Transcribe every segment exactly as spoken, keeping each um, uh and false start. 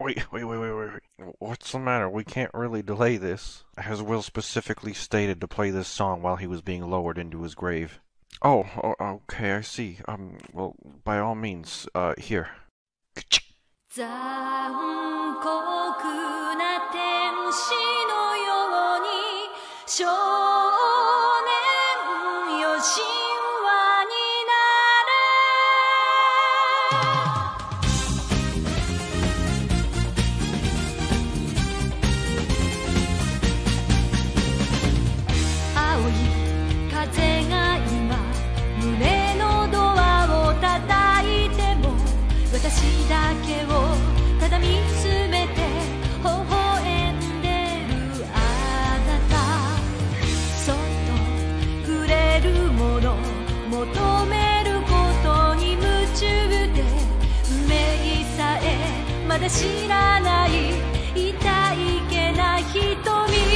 Wait, wait, wait, wait, wait, wait. What's the matter? We can't really delay this, as Will specifically stated to play this song while he was being lowered into his grave. Oh, oh okay, I see. Um, well, by all means, uh, here. 残酷な天使のように少年よ神話になれ青い風が今胸のドアを叩いても私だけをただ見つめて微笑んでるあなたそっと触れるもの求めることに夢中で運命さえまだ知らない痛いけな瞳だ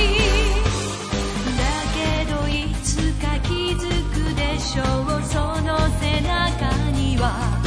けどいつか気づくでしょうその背中には